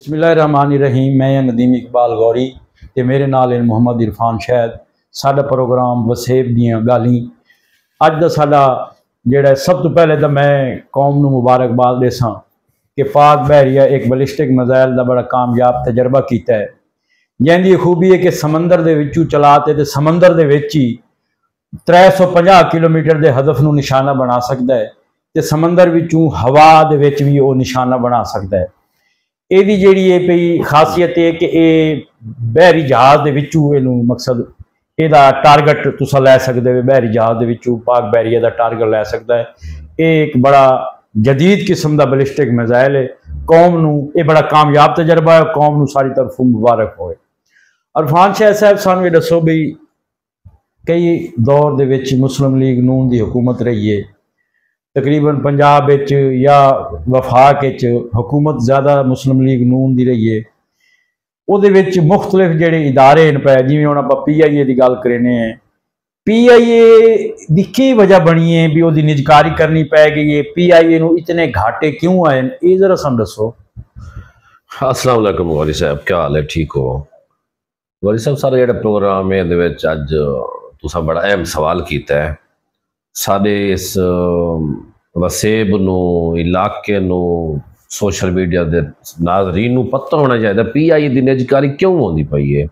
बिस्मिल्लाहिर्रहमानिर्रहीम। मैं नदीम इकबाल गौरी ते मेरे नाल मोहम्मद इरफान शहद। साडा प्रोग्राम वसेब दियां गाली अज दा साडा जेड़ा सब तो पहले तो मैं कौम नूं मुबारकबाद देसां कि पाक बहरिया एक बलिस्टिक मिसाइल का बड़ा कामयाब तजर्बा किया है, जिंदी खूबी है कि समंदर दे विचों चलाते ते समंदर दे विच ही 350 किलोमीटर के हदफ नूं निशाना बना सकता है ते समंदर विचों हवा दे विच भी वो निशाना बना सकता है। ਇਹਦੀ ਜਿਹੜੀ ਇਹ ਪਈ ਖਾਸੀਅਤ ਹੈ ਕਿ ਇਹ ਬਹਿਰੀ ਜਹਾਜ਼ ਦੇ ਵਿੱਚੋਂ ਇਹਨੂੰ ਮਕਸਦ ਇਹਦਾ ਟਾਰਗੇਟ ਤੁਸੀਂ ਲੈ ਸਕਦੇ ਹੋ। ਬਹਿਰੀ ਜਹਾਜ਼ ਦੇ ਵਿੱਚੋਂ ਪਾਕ ਬਹਿਰੀਆ ਦਾ ਟਾਰਗੇਟ ਲੈ ਸਕਦਾ ਹੈ। ਇਹ ਇੱਕ ਬੜਾ ਜਦੀਦ ਕਿਸਮ ਦਾ ਬਲਿਸਟਿਕ ਮਿਜ਼ਾਈਲ ਹੈ। ਕੌਮ ਨੂੰ ਇਹ ਬੜਾ ਕਾਮਯਾਬ ਤਜਰਬਾ ਹੈ। ਕੌਮ ਨੂੰ ਸਾਰੀ तरफों ਮੁਬਾਰਕ ਹੋਏ। इरफान शाह साहब सानू ये दसो भी कई दौर दे विच मुस्लिम लीग नून की हुकूमत रही है, तकरीबन पंजाब या वफाक हुकूमत ज़्यादा मुस्लिम लीग नून की रही है। वो मुख्तलिफ जेडे इदारे पे जिमें हम आप PIA की गल करें, PIA की की वजह बनी है भी वो निजकारी करनी पै गई है। PIA नूं इतने घाटे क्यों आए, ये जरा सानू दसो। अस्सलाम वालेकुम गौरी साहब, क्या हाल है? ठीक हो गौरी साहब? सारा जो प्रोग्राम है अज तुसा बड़ा अहम सवाल किया है। साडे इस वसेब नूं इलाके नूं सोशल मीडिया के नाज़रीन नूं पता होना चाहिए PIA की निजकारी क्यों होती पई है।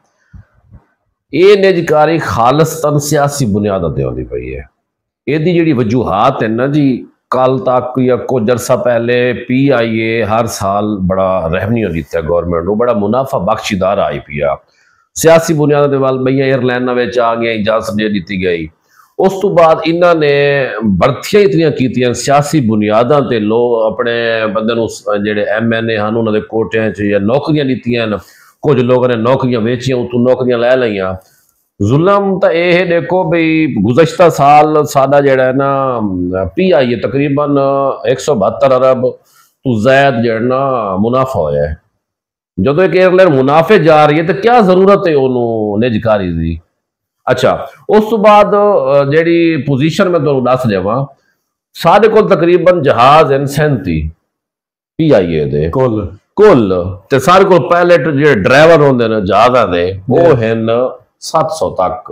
ये निजकारी खालिस्तन सियासी बुनियादां ते होती पई है। इहदी जिहड़ी वजूहात है ना जी, कल तक या कुछ अरसा पहले PIA हर साल बड़ा रेवन्यू दिता है गौरमेंट को, बड़ा मुनाफा बख्शीदार आई पिया। सियासी बुनियादां ते वल बईयां एयरलाइनां विच आ गई, इजाजत दे दी गई। उस तो बाद इन्होंने भर्तियां इतनियां कीतियां सियासी बुनियादां ते लोग अपने बंदे नूं जेडे MNA हैं उन्होंने कोटियां च या नौकरियां दित्तियां, कुछ लोगों ने नौकरियां वेचियां, उतों नौकरियां लै लईयां। जुल्म तो यह देखो भाई, गुज़श्ता साल साडा जेड़ा है ना PIA तकरीबन 172 अरब तो ज़ायद जेड़ा ना मुनाफा होया है। जो एक एयरलाइन मुनाफे जा रही है तो क्या जरूरत है उन्होंने निजकारी की। अच्छा, उस तो बाद जी पोजीशन मैं तुहानूं दस देवां, साडे कोल तकरीबन जहाज हैं 37 PIA दे कुल ते सारे कोल पायलट जो ड्राइवर होंदे ने जहाज़ां दे वो हैं 700 तक।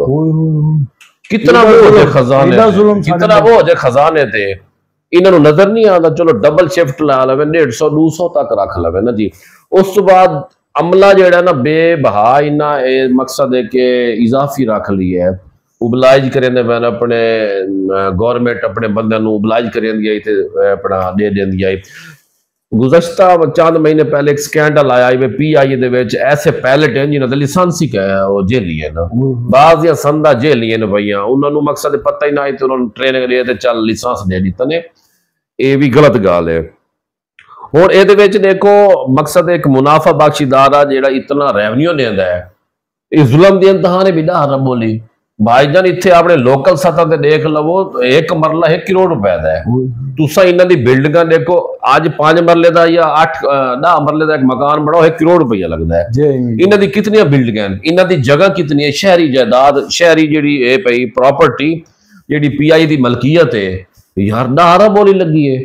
कितना वो खजाने, कितना वो खजाने थे इन्होंने नजर नहीं आता। चलो डबल शिफ्ट ला लवे, 150-200 तक रख लवे ना जी। उस तो बाद अमला जोड़ा ना बेबहा इन्ना मकसद है कि इजाफी रख ली है, उबलाइज करें पैन अपने गौरमेंट अपने बंद उबलाइज करें अपना दे देंदी आई। गुज़श्ता चंद महीने पहले एक स्कैंडल आया PIA दे विच ऐसे पायलट हैं जिन्होंने लाइसेंस ही जेली है ना, बाज या संदा जेली ने भैया, उन्होंने मकसद पता ही ना आई तो उन्होंने ट्रेनिंग दे ते चल लाइसेंस दे दिता ने। ये भी गलत गाल है। हुण इहदे विच देखो मकसद एक मुनाफा बख्शीदार आ जिहड़ा इतना रेवन्यू देंदा है। इस जुल्म दी इंतहा ने भी ना बोली भाईजान, इत्थे अपने लोकल सतह ते देख लवो, एक मरला 1 करोड़ रुपए का है। तुसा इन्हां दी बिल्डिंगां देखो, अज 5 मरले का या 8-10 मरले का एक मकान बनाओ 1 करोड़ रुपया लगता है। इन्हां दी कितनी बिल्डिंगां, इन्हां दी जगह कितनी है, शहरी जायदाद, शहरी जिहड़ी ए पई प्रॉपर्टी जिहड़ी PIA दी मलकियत है यार, नारा बोली लगी है।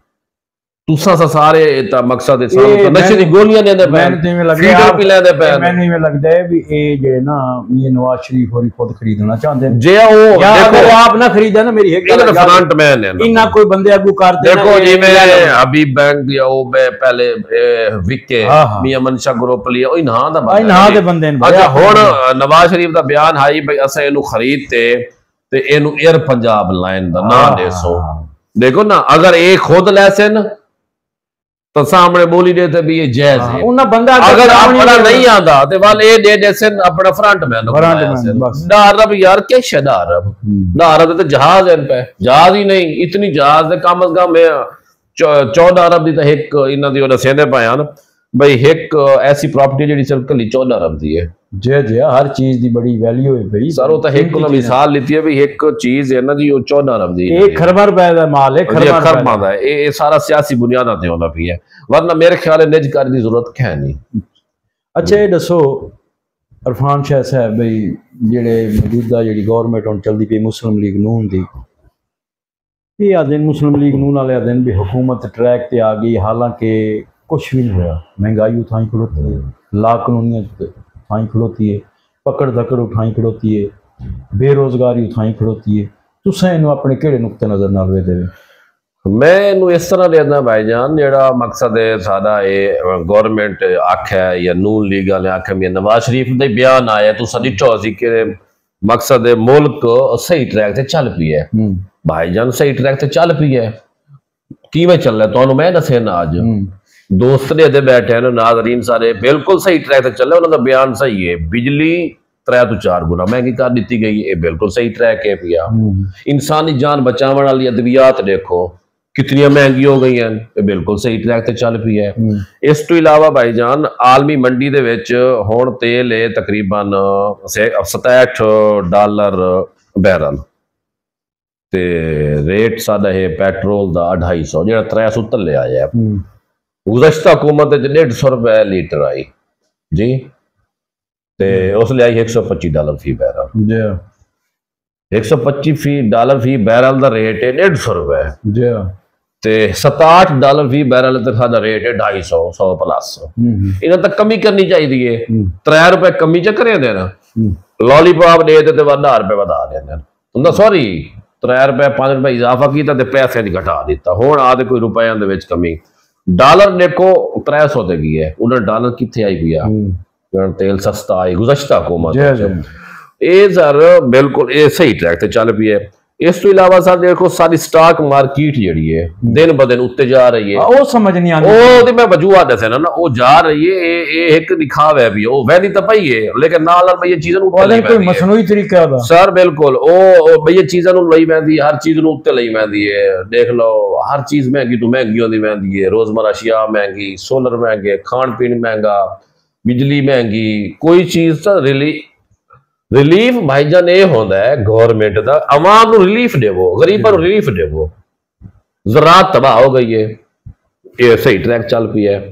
तुसा सा सारे मकसद नशे दी गोलियां देंदे पे, फीडर पिलांदे पे। मैनूं इवें लगदा है भी ए जे ना मियां नवाज शरीफ होरी खुद खरीदना चाहते हैं। जे ओ देखो आप ना खरीदे ना, मेरी एक गल फ्रंट मैन है इन्ना कोई बंदे अगू कर दे। देखो जिवें हबीब बैंक या ओ पहले विके मियां मनशा ग्रुप लिया, ओ इन्हां दा बंदा, इन्हां दे बंदे ने। अच्छा, हुण नवाज शरीफ दा बयान आई भाई असां इहनूं खरीदते ते इहनूं एयर पंजाब लाइन दा नाम देसो। देखो ना, अगर ए खुद लैसन तो सामने बोली देते भी ये जायज है। बंदा अगर अपना नहीं आता तो वाल ये दे देसे अपना फ्रंट मैन अरब यार क्या शदा अरब तो जहाज है पे, जहाज ही नहीं इतनी जहाज कम अज कम 14 अरब की तो एक इन्हों की दसेंदे पाया ना भाई, एक ऐसी प्रॉपर्टी जी सिर्फ कली 14 अरब की है। जे जे हर चीज की बड़ी वैल्यू है भाई सर, वो तो एक मिसाल लीती है भी एक चीज है ना जी, वो 14 अरब की 1 खरब रुपए का माल है, खरबा दा ये सारा सियासी बुनियादां ते होना पई है, वरना मेरे ख्याल है निजकारी की जरूरत है नहीं। अच्छा, ये दसो इरफान शाह साहब भाई, जेडे मौजूदा जी गौरमेंट हुण चलदी पई मुस्लिम लीग नून दी, ये आदे मुस्लिम लीग नून वाले आदे भी हुकूमत ट्रैक ते आ गई, हालांकि कुछ भी नहीं होया। महंगाई उठाई खड़ोती है, ला कानूनियत उठाई खड़ोती है, पकड़ धकड़ उठाई खड़ोती है, बेरोजगारी उठाई खड़ोती है। तुसें इनू अपने केड़े नुक्ते नज़र नाल वेखदे हो? मैं इनू इस तरह देखना भाईजान, जेड़ा मकसद है सादा ये गवर्नमेंट आख्या या नून लीग वाले आख्या मैं नवाज शरीफ का बयान आया तो डिठो सी कि मकसद है मुल्क सही ट्रैक से चल पी है। भाईजान सही ट्रैक से चल पी है किवें चल रहा है मैं दसे ना अज दोस्त ने बैठे हैं नाजरीन सारे बिल्कुल सही ट्रैक से चल रहे, उन्होंने बयान सही है। बिजली 3 तो 4 गुना महंगी कर दी गई है, बिल्कुल सही ट्रैक है पिया। इंसानी जान बचाने वाली अद्वियात देखो कितनी महंगी हो गई हैं, बिल्कुल सही ट्रैक से चल पी है। इस तो इलावा भाईजान आलमी मंडी दे विच हुण तेल है तकरीबन $67 बैरल ते रेट साडा है पेट्रोल दा 250 जेड़ा 300 तले आया है। गुज़श्ता हुकूमत $150 लीटर आई जी, ते उसले आई $125 फी बैरल। $125 फी बैरल दा रेट है $150 ते $67 फी बैरल ते साडा रेट है 250 100 प्लस। इन्हां तक कमी करनी चाहिए, ₹3 कमी च करे देना, लॉलीपॉप दे ते ₹10 वधा देना, सॉरी ₹3 ₹5 इजाफा किया ते पैसे घटा दिता। हुण आदे कोई रुपया दे विच कमी। डॉलर देखो 300 ते गई है, उन्हें डॉलर कितने आई पिया, तेल सस्ता आई गुज़श्ता हुकूमत ये सर बिल्कुल ये सही ट्रैक ते चल पी है। इस तो इलावा सर देखो सारी स्टॉक मार्केट जी है दिन ब दिन उत्ते जा रही है, वो समझ नहीं आती, वो मैं वजूहत दसे ना वो जा रही है, ये एक दिखावा है भी वो वैदी तो पई है लेकिन नाल भई ये चीज़ां कोई मसनूई तरीका दा सर बिल्कुल ओ भई ये चीज़ां नु लई वैंदी, हर चीज़ नु उत्ते लई वैंदी है। देख लो हर चीज़ महंगी तो महंगी होंदी वैंदी है, रोजमर्रा अशिया महंगी, सोलर महंगे, खान पीन महंगा, बिजली महंगी, कोई चीज़ तो रिलीफ भाईजान ये होता है गवर्नमेंट का अवाम को रिलीफ देवो, गरीबों को रिलीफ देवो। ज़राअत तबाह हो गई है, ये सही ट्रैक चल पी है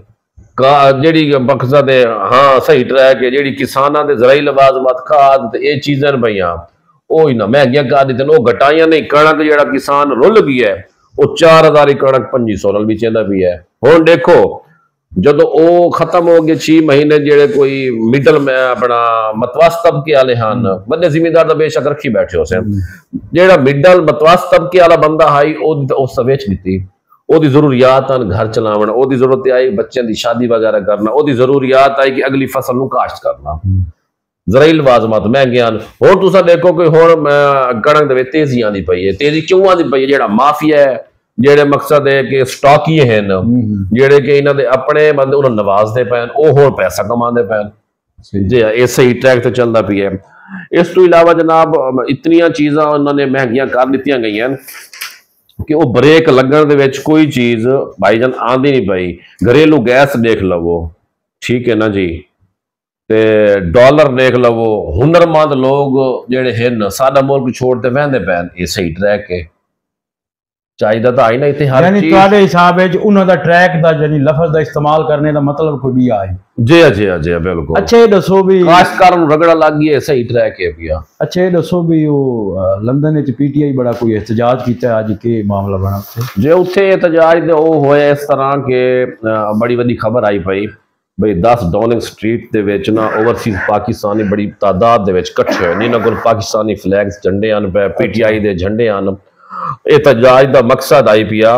जी मकसद है। हाँ सही ट्रैक है जी किसानों के ज़राई लवाजमत खाद ये चीज़ां भईया वो ही ना महंगियां कर दी, वो घटाइया नहीं। कणक जो किसान रुल गई है वो 4000 कणक 2500 भी चेंदा भी है। हुण देखो जदों वो खत्म हो गए 6 महीने जेड़े कोई मिडल में अपना मतवास तबके वाले हैं, बड़े जिमीदार तो बेशक रखी बैठे हो से, जेड़ा मिडल मतवास तबके वाला बंदा हाई उस वेच दी, ओदी जरूरियात घर चलावन, ओदी जरूरत आई बच्चों की शादी वगैरह करना, ओदी जरूरियात आई कि अगली फसल नूं काश्त करना, ज़राई लवाजमात महंगे हैं। हुण तुसीं देखो कि हुण कणक दे विच तेजी आंदी पई है, तेजी क्यों आंदी पई है? जेड़ा माफिया है जेड़े मकसद है कि स्टॉकी हैं जेड़े कि इन्हां दे अपने बंदे उन्हें नवाजते पैन, वो होर पैसा कमाते पैन जी, ये सही ट्रैक ते चलदा पी है। इस तो इलावा जनाब इतनियां चीज़ां उन्होंने महंगियां कर दित्तियां गई हैं कि वो ब्रेक लगन दे विच कोई चीज़ भाईजान आंदी नहीं पई। घरेलू गैस देख लवो, ठीक है ना जी, ते डॉलर देख लवो, हुनरमंद लोग जेड़े हैं साडा मुल्क छोड़ ते वहंदे पैन, ये सही ट्रैक है चाहिए तो आई ना इतने हर यानी तुम्हारे हिसाब है उन्हों दा ट्रैक दा यानी लफ्ज दा इस्तेमाल करने दा मतलब कोई भी आए जी जी जी बिल्कुल। अच्छा ये दसो भी खासकर रगड़ा लग गई है सही ट्रैक है पिया। अच्छा ये दसो भी वो लंदन विच पीटीआई बड़ा कोई एहतजाज कीता अज के मामला बना उत्थे जे उत्थे एहतजाज ते ओ होया इस तरह के बड़ी वड्डी खबर आई पई भाई 10 डाउनिंग स्ट्रीट दे विच ना ओवरसीज पाकिस्तानी बड़ी तादाद दे विच इकट्ठे होए, इन्हां कोल पाकिस्तानी फ्लैग्स झंडे आन पे, पीटीआई दे झंडे आन। एहतजाज का मकसद आई पिया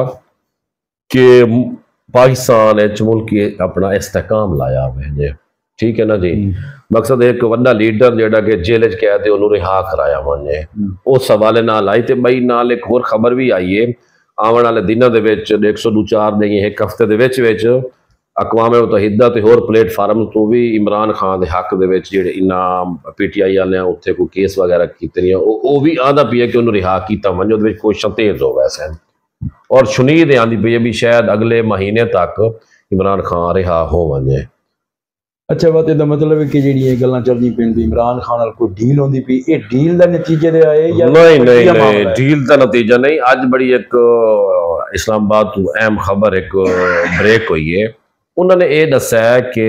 कि पाकिस्तान मुल्क अपना इस्तेकाम लाया हुए, ठीक है ना जी। मकसद एक वड्डा लीडर जेड़ा कि जेल च कैद है उन्होंने रिहा कराया वने, उस हवाले नाल आई ते बई नाल एक होर खबर भी आई है आने वाले दिनों दे विच 102-4 दिन एक हफ्ते दे विच अकवाम मुतहिदा ते होर प्लेटफार्म तो भी इमरान खान के हक दे विच जेड़े इन्हां पीटीआई वाले उत्थे कोई केस वगैरह कीते वो भी आंदा पी है कि उन्होंने रिहा किया वने, उहदे विच कोशिशां तेज हो वैसे और शुनीद आंदी पई है भी शायद अगले महीने तक इमरान खान रिहा हो वने। अच्छा बात इहदा मतलब है कि जेड़ी गल्लां चलदी पैंदी इमरान खान नाल कोई डील होंदी पई, ये डील दा नतीजे दे आए या नहीं डील दा नतीजा नहीं। अज बड़ी एक इस्लामाबाद तो अहम खबर एक ब्रेक हुई है, उन्होंने ये दसा कि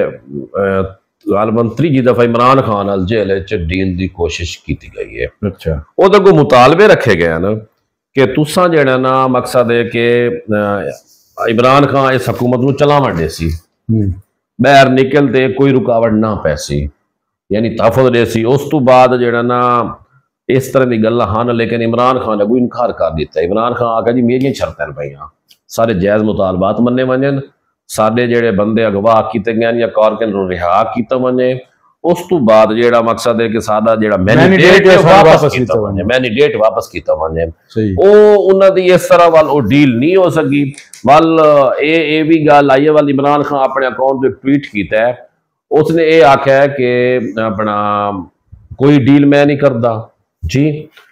गालबन 3 दफा इमरान खान नाल जेल च डील की कोशिश की गई है। अच्छा वो तो कोई मुतालबे रखे गए ना कि तुसां जेड़ा ना मकसद है कि इमरान खान इस हुकूमत को चलावन दे सी, बाहर निकलते कोई रुकावट ना पैसी, यानी तहफुज़ दे सी। उस तो बाद जेड़ा ना इस तरह की गल्लां हन, लेकिन इमरान खान अगू इनकार कर दिता। इमरान खान आखा जी मेरियां शर्तां पईयां, सारे जायज़ मुतालबात मन्ने वजन, साडे जेड़े बंदे अगवा किते गए या कारकन नूं रिहा किता वजे। उस तो बाद जेड़ा मकसद है कि साडा जेड़ा मैंडेट वापस किता वजे, मैंडेट वापस किता वजे। ओ उन्हां दी इस तरह वाल ओ डील नहीं हो सकी। वाल ए भी गल आई है, वाल इमरान खान अपने अकाउंट पे ट्वीट किया है, उसने ये आख्या है कि अपना कोई डील मैं नहीं करता जी,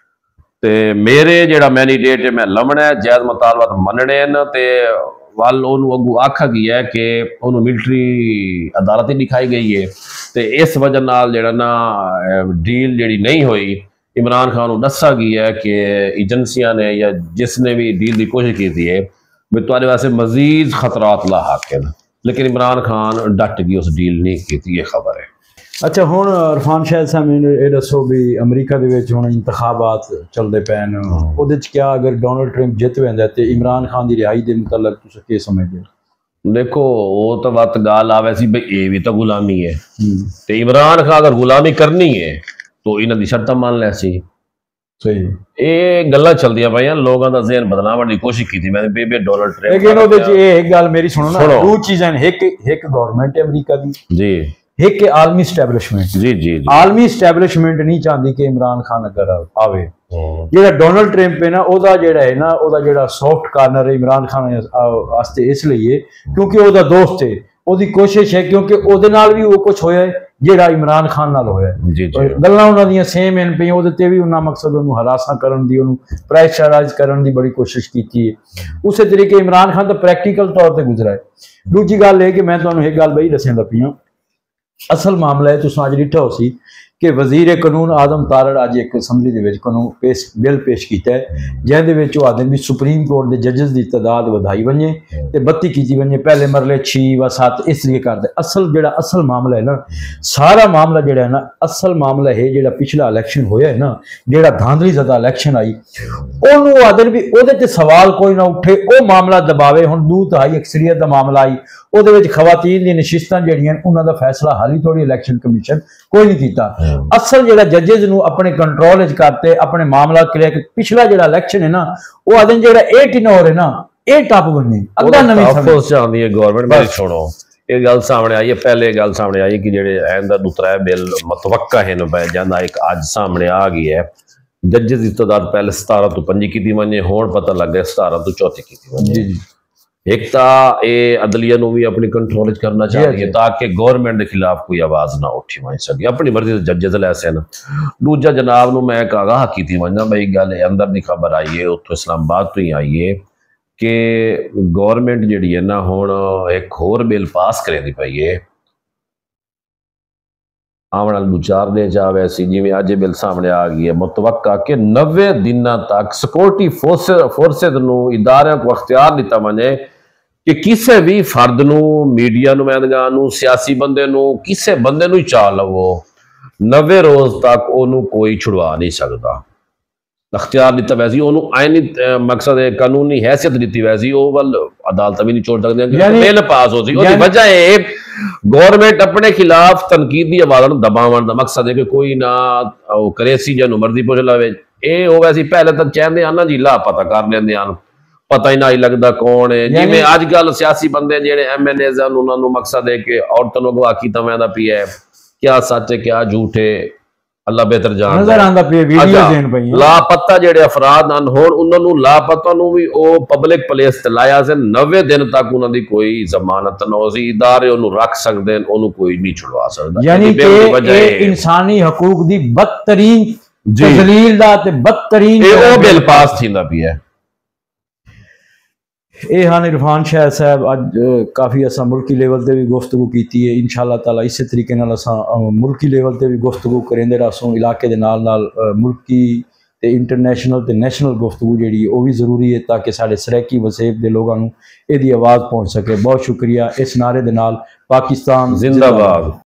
ते मेरे जेड़ा मैंडेट है मैं लमना है, जायज़ मुतालबात मनने न। ते वाल ओनू अगू आखा गया है कि ओनू मिलिट्री अदालत ही दिखाई गई है, ते इस वजह नाल जेड़ा ना डील जेड़ी नहीं हुई, इमरान खान को दसा गया है कि एजेंसियां ने या जिसने भी डील की कोशिश की है भी तुम्हारे वास्ते मजीद खतरात लाक हैं, लेकिन इमरान खान डट गई, उस डील नहीं की, ये खबर है। अच्छा हुण इरफान शाह साहब ने ये दसो भी अमरीका दे विच हुण इंतखाबात चलदे पैन, उहदे च क्या अगर डोनाल्ड ट्रंप जित वैंदा ते इमरान खान की रिहाई के मुतलक तुसीं की समझदे? देखो वो तो बात गाल आवे सी भाई ये भी तो गुलामी है, ते इमरान खान अगर गुलामी करनी है तो इन्हां दी शर्तां मान लै सी। सही ये गल्लां चलदियां पईयां, लोगों दा ज़हन बदलावन की कोशिश की थी मैंने बेबे डोनाल्ड ट्रंप, लेकिन उहदे च एक गल मेरी सुनो ना, दो चीज़ां एक गवर्नमेंट है अमरीका दी जी, एक आलमी स्टैबलिशमेंट जी जी, आलमी स्टैबलिशमेंट नहीं चाहती कि इमरान खान अगर आवे। जेड़ा डोनाल्ड ट्रंप है ना, ओदा जेड़ा है ना, ओदा जेड़ा सॉफ्ट कॉर्नर है इमरान खान वास्ते इसलिए क्योंकि ओदा दोस्त है, ओदी कोशिश है, क्योंकि ओदे नाल भी वो कुछ होया है जेड़ा इमरान खान नाल होया है। गल्लां उन्हां दियां सेम हैं पईयां, ओदे ते भी उन्हां मकसद ओनू हरासा करन दी, ओनू प्रेशराइज करन दी बड़ी कोशिश कीती है। उस तरीके इमरान खान तो प्रैक्टिकल तौर पर गुजरा है। दूजी गल है कि मैं तुहानू एक गल बई दस्सण लगी हां, असल मामला है तुसां अज डिठा हो सी कि वजीर कानून आदम तारड़ अज एक असैम्बली दे विच कानून बिल पेश किया है, जिहदे विच ओह आखदे भी सुप्रीम कोर्ट के जजिस की तादाद वधाई वजे ते 32 की वजे, पहले मरले 6 व 7 इस तरीके करते। असल मामला है ना, सारा मामला जिहड़ा है ना, असल मामला है जिहड़ा पिछला इलैक्शन होया है ना, जिहड़ा धांधली ज़दा इलैक्शन आई, ओनू आखदे भी ओहदे ते सवाल कोई ना उठे, वो मामला दबावे। हुण 2/3 अक्सरीयत का मामला आई, ओहदे विच खवातीन दी नशिस्तां जिहड़ियां उन्हां दा फैसला हाली थोड़ी इलैक्शन कमीशन कोई नहीं कीता। असल जिहड़ा जजेस नूं अपने कंट्रोल च करते अपने मामला क्लियर। पिछला जिहड़ा इलैक्शन है ना, वो आदन जिहड़ा ए टिनोर है ना, ए टप बने अग्गा नवीं तहफ़्फ़ुज़ चाहंदी है गवर्नमेंट। मेरी सुनो, ये गल सामने आई है, पहले गल सामने आई कि जेहड़े आइंदा दूसरा बिल मतवक्का है ना जांदा, एक अज सामने आ गई है। जजेस की तादाद पहले 17 तो 5 की वजे, हुण पता लग गया 17 तो 34 की वजे। एक तो ये अदलिया भी अपनी कंट्रोल करना चाहिए ताकि गवर्नमेंट के खिलाफ कोई आवाज़ ना उठी वही सके, अपनी मर्जी से जजेस लै सन। दूजा जनाब मैं एक आगाह की वजना भाई गल अंदर की खबर आई है, उतो इस्लामाबाद तो ही आई है कि गवर्नमेंट जी है ना हुण एक होर बिल पास करेंदी पई है, आने वाले 2-4 दिन च वैसी जिमें अज बिल सामने आ गई है, मुतवक्का कि 90 दिन तक सिक्योरिटी फोर्सेज इदारे को अख्तियार दिता वजे कि किसी भी फर्द मीडिया नुमाइंदगां सियासी बंदे किसी बंदे ही चा लवो 90 रोज तक ओनू कोई छुड़वा नहीं सकता। अख्तियार दिता वैसी ओनू आईनी मकसद कानूनी हैसियत दी वैसी, वो वल अदालत भी नहीं छोड़ सकते, बिल पास हो सी। वजह है गवर्नमेंट अपने खिलाफ तनकीदी आवाज़ दबावन का मकसद है कि कोई ना करे सी जू मर्जी पुछ लवे। ये हो वैसी पहले तो चाहते हैं ना जी ला पता कर लेंदे हैं, पता ही ना ही लगता कौन है। जिमें अजकल सियासी बंदे जेडे MNAs उन्होंने मकसद है कि औरतों को अगवा किया वैंदा पिया है, क्या सच है क्या झूठ है अल्लाह बेहतर जान। लापता जेडे अफराद उन्होंने लापता भी पब्लिक प्लेस ते लाया से 90 दिन तक उन्होंने कोई जमानत ना हो सी, इदारे उन्होंने रख सकते हैं, उन्होंने कोई नहीं छुड़वा सकता। यानी कि इंसानी हकूक दी बदतरीन तजलील दा ते बदतरीन बिल पास थींदा पिया। ये हाँ इरफान शाह साहब अज काफ़ी असा मुल्की लेवल पर भी गुफ्तगू की है, इंशाअल्लाह ताला इस तरीके नाल असा मुल्की लेवल पर भी गुफ्तगू करेंदे रसूं, इलाके दे नाल नाल मुल्की ते इंटरनेशनल ते नेशनल गुफ्तगू जी वो भी जरूरी है ताकि साढ़े सराइकी वसेब के लोगों को यदी आवाज़ पहुँच सके। बहुत शुक्रिया। इस नारे दे नाल पाकिस्तान जिंदाबाद।